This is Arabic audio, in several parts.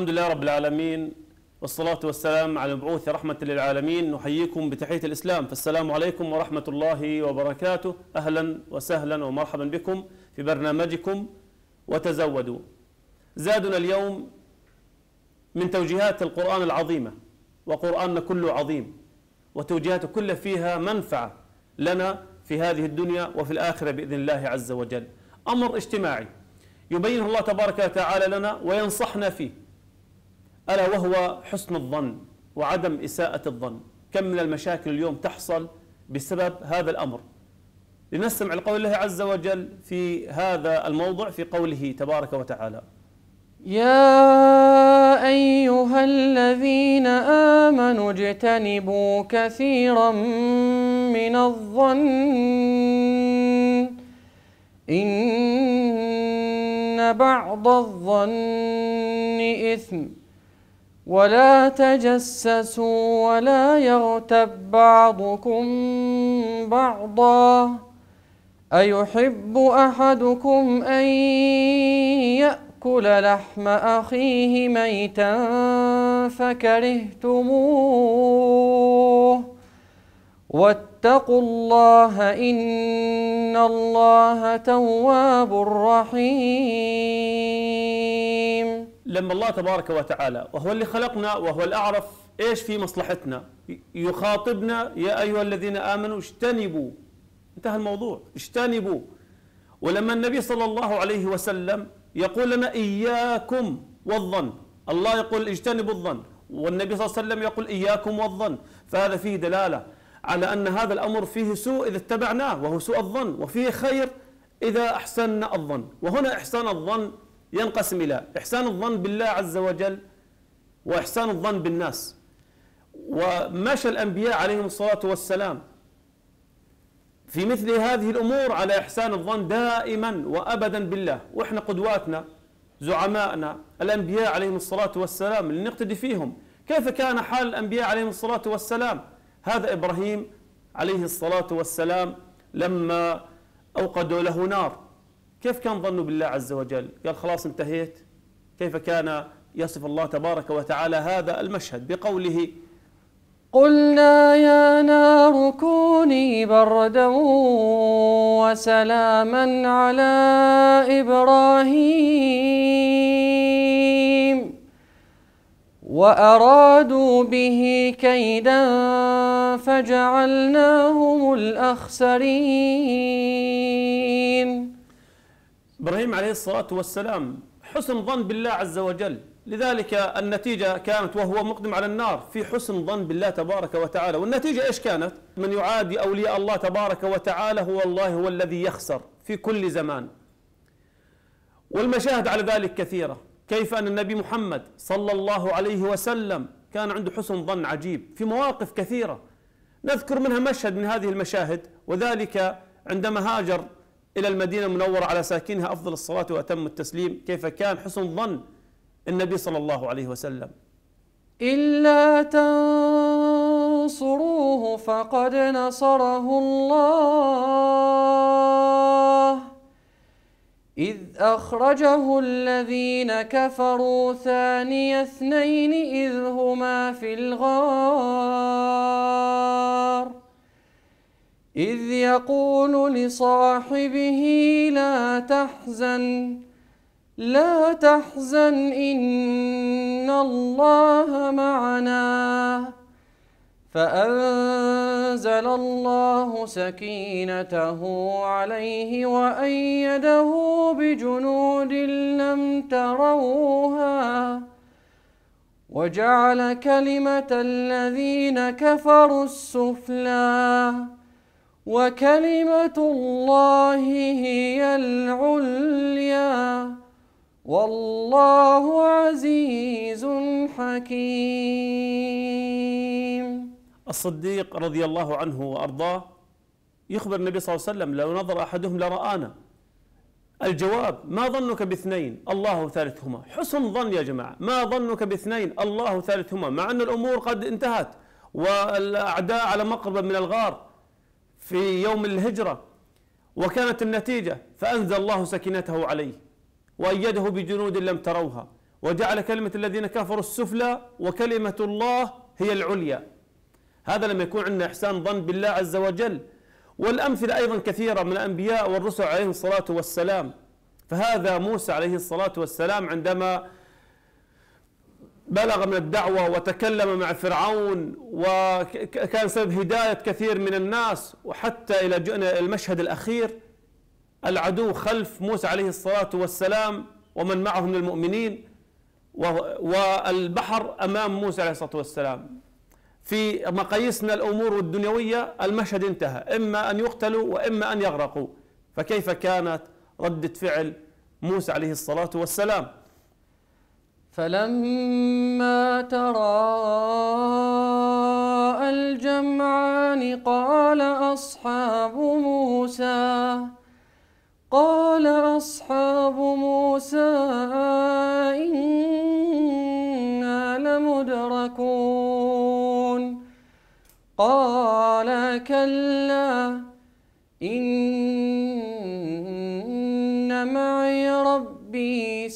الحمد لله رب العالمين، والصلاة والسلام على المبعوث رحمة للعالمين. نحييكم بتحية الإسلام، فالسلام عليكم ورحمة الله وبركاته. أهلا وسهلا ومرحبا بكم في برنامجكم وتزودوا. زادنا اليوم من توجيهات القرآن العظيمة، وقرآننا كله عظيم، وتوجيهاته كلها فيها منفعة لنا في هذه الدنيا وفي الآخرة بإذن الله عز وجل. أمر اجتماعي يبينه الله تبارك وتعالى لنا وينصحنا فيه، ألا وهو حسن الظن وعدم إساءة الظن. كم من المشاكل اليوم تحصل بسبب هذا الأمر. لنستمع لقول الله عز وجل في هذا الموضع في قوله تبارك وتعالى: يا أيها الذين آمنوا اجتنبوا كثيرا من الظن إن بعض الظن إثم ولا تجسسوا ولا يغتب بعضكم بعضا أيحب أحدكم أن يأكل لحم أخيه ميتا فكرهتموه واتقوا الله إن الله تواب رحيم. لما الله تبارك وتعالى وهو اللي خلقنا وهو اللي أعرف إيش في مصلحتنا يخاطبنا: يا أيها الذين آمنوا اجتنبوا. انتهى الموضوع، اجتنبوا. ولما النبي صلى الله عليه وسلم يقول لنا إياكم والظن، الله يقول اجتنبوا الظن، والنبي صلى الله عليه وسلم يقول إياكم والظن، فهذا فيه دلالة على أن هذا الأمر فيه سوء إذا اتبعناه وهو سوء الظن، وفيه خير إذا أحسننا الظن. وهنا إحسان الظن ينقسم إلى إحسان الظن بالله عز وجل وإحسان الظن بالناس. ومشى الأنبياء عليهم الصلاة والسلام في مثل هذه الأمور على إحسان الظن دائما وأبدا بالله، وإحنا قدواتنا زعمائنا الأنبياء عليهم الصلاة والسلام اللي نقتدي فيهم. كيف كان حال الأنبياء عليهم الصلاة والسلام؟ هذا إبراهيم عليه الصلاة والسلام لما أوقدوا له نار، كيف كان ظنه بالله عز وجل؟ قال خلاص انتهيت. كيف كان يصف الله تبارك وتعالى هذا المشهد بقوله: قلنا يا نار كوني بردا وسلاما على إبراهيم وأرادوا به كيدا فجعلناهم الأخسرين. إبراهيم عليه الصلاة والسلام حسن ظن بالله عز وجل، لذلك النتيجة كانت وهو مقدم على النار في حسن ظن بالله تبارك وتعالى. والنتيجة إيش كانت؟ من يعادي أولياء الله تبارك وتعالى هو الذي يخسر في كل زمان. والمشاهد على ذلك كثيرة، كيف أن النبي محمد صلى الله عليه وسلم كان عنده حسن ظن عجيب في مواقف كثيرة. نذكر منها مشهد من هذه المشاهد، وذلك عندما هاجر إلى المدينة المنورة على ساكنها أفضل الصلاة وأتم التسليم، كيف كان حسن ظن النبي صلى الله عليه وسلم: إلا تنصروه فقد نصره الله إذ أخرجه الذين كفروا ثاني اثنين إذ هما في الغار إذ يقول لصاحبه لا تحزن إن الله معنا فأنزل الله سكينته عليه وأيده بجنود لم تروها وجعل كلمة الذين كفروا السفلى وكلمة الله هي العليا والله عزيز حكيم. الصديق رضي الله عنه وأرضاه يخبر النبي صلى الله عليه وسلم: لو نظر أحدهم لرآنا. الجواب: ما ظنك باثنين الله ثالثهما. حسن ظن يا جماعة، ما ظنك باثنين الله ثالثهما، مع أن الأمور قد انتهت والأعداء على مقربة من الغار في يوم الهجرة، وكانت النتيجة فأنزل الله سكينته عليه وأيده بجنود لم تروها وجعل كلمة الذين كفروا السفلى وكلمة الله هي العليا. هذا لما يكون عندنا إحسان ظن بالله عز وجل. والأمثلة أيضا كثيرة من الأنبياء والرسل عليهم الصلاة والسلام. فهذا موسى عليه الصلاة والسلام عندما بلغ من الدعوة وتكلم مع فرعون وكان سبب هداية كثير من الناس، وحتى إلى المشهد الأخير العدو خلف موسى عليه الصلاة والسلام ومن معه من المؤمنين، والبحر أمام موسى عليه الصلاة والسلام. في مقاييسنا الأمور الدنيوية المشهد انتهى، إما أن يقتلوا وإما أن يغرقوا. فكيف كانت ردة فعل موسى عليه الصلاة والسلام؟ فلما تراءى الجمعان قال أصحاب موسى إنا لمدركون. قال كلا إن معي ربي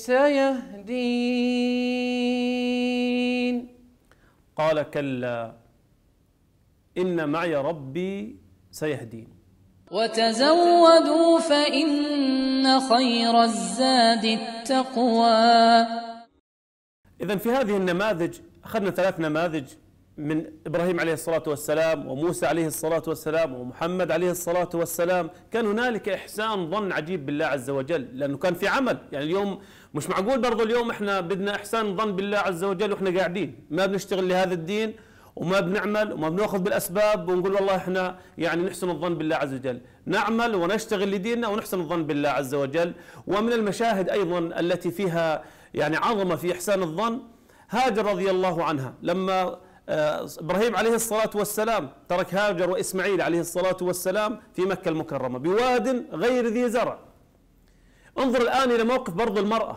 سيهدين. قال كلا إن معي ربي سيهدين. وتزودوا فإن خير الزاد التقوى. إذن في هذه النماذج أخذنا 3 نماذج من إبراهيم عليه الصلاة والسلام وموسى عليه الصلاة والسلام ومحمد عليه الصلاة والسلام. كان هنالك إحسان ظن عجيب بالله عز وجل، لأنه كان في عمل. يعني اليوم مش معقول برضو اليوم إحنا بدنا إحسان ظن بالله عز وجل وإحنا قاعدين ما بنشتغل لهذا الدين وما بنعمل وما بناخذ بالأسباب ونقول والله إحنا يعني نحسن الظن بالله عز وجل. نعمل ونشتغل لديننا ونحسن الظن بالله عز وجل. ومن المشاهد أيضا التي فيها يعني عظمة في إحسان الظن هاجر رضي الله عنها، لما إبراهيم عليه الصلاة والسلام ترك هاجر وإسماعيل عليه الصلاة والسلام في مكة المكرمة بواد غير ذي زرع. انظر الآن إلى موقف برضو المرأة،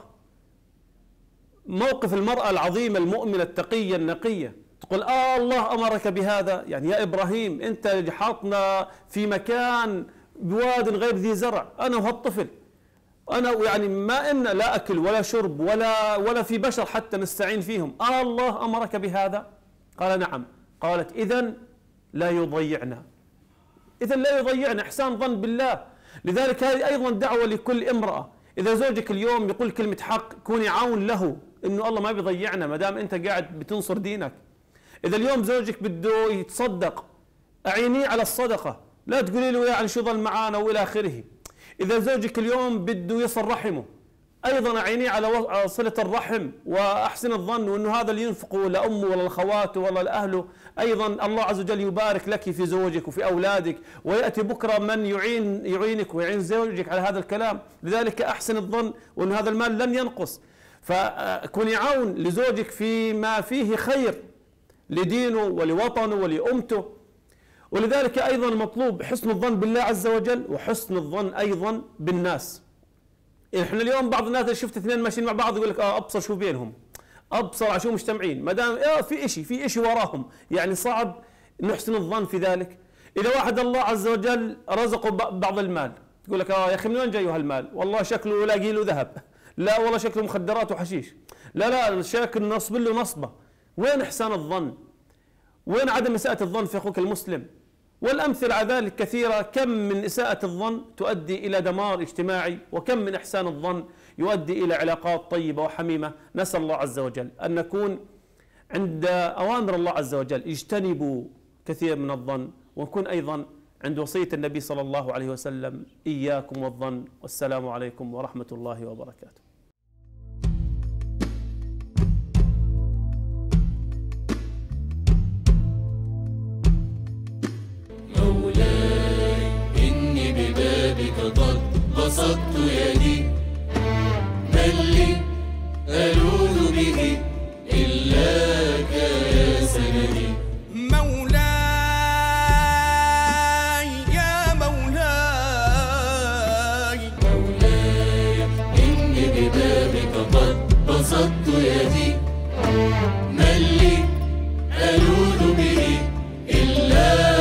موقف المرأة العظيمة المؤمنة التقية النقية، تقول الله أمرك بهذا. يعني يا إبراهيم أنت حاطنا في مكان بواد غير ذي زرع، أنا وهالطفل، أنا يعني ما إن لا أكل ولا شرب ولا في بشر حتى نستعين فيهم، الله أمرك بهذا؟ قال نعم. قالت إذن لا يضيعنا، إذن لا يضيعنا. إحسان ظن بالله. لذلك هذه أيضا دعوة لكل امرأة، إذا زوجك اليوم يقول كلمة حق كوني عون له إنه الله ما بيضيعنا ما دام أنت قاعد بتنصر دينك. إذا اليوم زوجك بده يتصدق أعينيه على الصدقة، لا تقولي له يعني شو ظل معانا وإلى آخره. إذا زوجك اليوم بده يصل رحمه أيضا أعينيه على صلة الرحم وأحسن الظن، وأنه هذا اللي ينفقه لأمه ولا لأخواته ولا لأهله أيضا الله عز وجل يبارك لك في زوجك وفي أولادك، ويأتي بكرة من يعينك ويعين زوجك على هذا الكلام. لذلك أحسن الظن وأن هذا المال لن ينقص. فكوني عون لزوجك فيما فيه خير لدينه ولوطنه ولأمته. ولذلك أيضا مطلوب حسن الظن بالله عز وجل وحسن الظن أيضا بالناس. احنا اليوم بعض الناس اللي شفت 2 ماشيين مع بعض يقول لك ابصر شو بينهم، ابصر على شو مجتمعين، ما دام في شيء وراهم، يعني صعب نحسن الظن في ذلك. اذا واحد الله عز وجل رزقه بعض المال تقول لك يا اخي من وين جاي هالمال؟ والله شكله لاقي له ذهب، لا والله شكله مخدرات وحشيش، لا شكل نصب له نصبه. وين احسان الظن؟ وين عدم اساءة الظن في اخوك المسلم؟ والأمثلة على ذلك كثيرة. كم من إساءة الظن تؤدي إلى دمار اجتماعي، وكم من إحسان الظن يؤدي إلى علاقات طيبة وحميمة. نسأل الله عز وجل أن نكون عند أوامر الله عز وجل اجتنبوا كثير من الظن، ونكون أيضا عند وصية النبي صلى الله عليه وسلم إياكم والظن. والسلام عليكم ورحمة الله وبركاته. قد بسطت يدي، من لي ألوذ به إلاك يا سندي. مولاي يا مولاي، إني ببابك قد بسطت يدي، من لي ألوذ به إلاك